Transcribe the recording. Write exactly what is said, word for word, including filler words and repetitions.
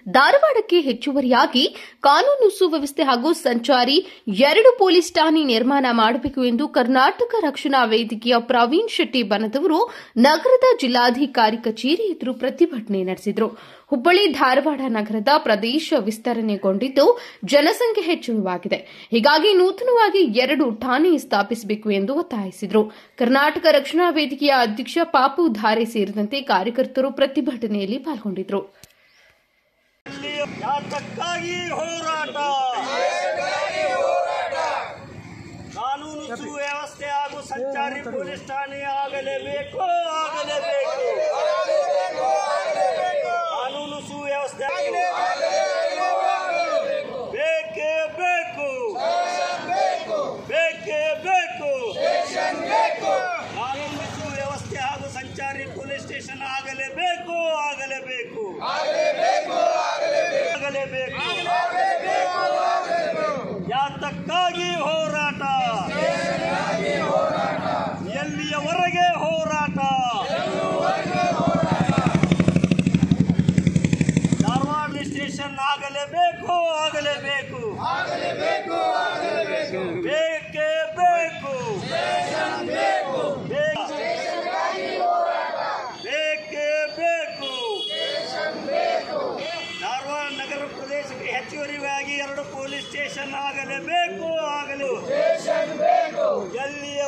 ಧಾರವಾಡಕ್ಕೆ ಹೆಚ್ಚುವರಿಯಾಗಿ ಕಾನೂನು ಸುವ್ಯವಸ್ಥೆ ಹಾಗೂ ಸಂಚಾರಿ ಎರಡು ಪೊಲೀಸ್ ಠಾಣೆ ನಿರ್ಮಾಣ ಮಾಡಬೇಕು ಎಂದು ಕರ್ನಾಟಕ ರಕ್ಷಣಾ ವೇದಿಕೆಯ ಪ್ರವೀಣ್ ಶೆಟ್ಟಿ ಬಣದವರು ನಗರದ ಜಿಲ್ಲಾಧಿಕಾರಿ ಕಚೇರಿ ಎದುರು ಪ್ರತಿಭಟನೆ ನಡೆಸಿದರು. ಹುಬ್ಬಳ್ಳಿ ಧಾರವಾಡ ನಗರದ ಪ್ರದೇಶ ವಿಸ್ತರಣೆಗೊಂಡಿದ್ದು ಜನಸಂಖ್ಯೆ ಹೆಚ್ಚಳವಾಗಿದೆ. ಹೀಗಾಗಿ ನೂತನವಾಗಿ ಎರಡು ಠಾಣೆ ಸ್ಥಾಪಿಸಬೇಕು ಎಂದು ಒತ್ತಾಯಿಸಿದರು. ಕರ್ನಾಟಕ ರಕ್ಷಣಾ ವೇದಿಕೆಯ ಅಧ್ಯಕ್ಷ ಪಾಪು ಧಾರೆ ಸೇರಿದಂತೆ ಕಾರ್ಯಕರ್ತರು ಪ್ರತಿಭಟನೆಯಲ್ಲಿ ಪಾಲ್ಗೊಂಡಿದ್ದರು. ಕಾನೂನು ಸುವ್ಯವಸ್ಥೆ ಹಾಗೂ ಸಂಚಾರಿ ಪೊಲೀಸ್ ಠಾಣೆ ಆಗಲೇಬೇಕು ಆಗಲೇಬೇಕು ಕಾನೂನು ಸುವ್ಯವಸ್ಥೆ ಬೇಕೇ ಬೇಕು ಬೇಕೇ ಬೇಕು ಕಾನೂನು ಸುವ್ಯವಸ್ಥೆ ಹಾಗೂ ಸಂಚಾರಿ ಪೊಲೀಸ್ ಸ್ಟೇಷನ್ ಆಗಲೇಬೇಕು ಆಗಲೇಬೇಕು ಆಗಲೇಬೇಕು ಯಾತಕ್ಕಾಗಿ ಹೋರಾಟ ಎಲ್ಲಿಯವರೆಗೆ ಹೋರಾಟ ಧಾರವಾಡ ಸ್ಟೇಷನ್ ಆಗಲೇಬೇಕು ಆಗಲೇಬೇಕು ಬೇಕೇ ಬೇಕು ಬೇಕೇ ಬೇಕು ಧಾರವಾಡ ನಗರ ಪ್ರದೇಶಕ್ಕೆ ಹೆಚ್ಚುವರಿಯಾಗಿ ಎರಡು ಪೊಲೀಸ್ ಸ್ಟೇಷನ್ ಆಗಲೇಬೇಕು ಆಗಲು ಎಲ್ಲಿ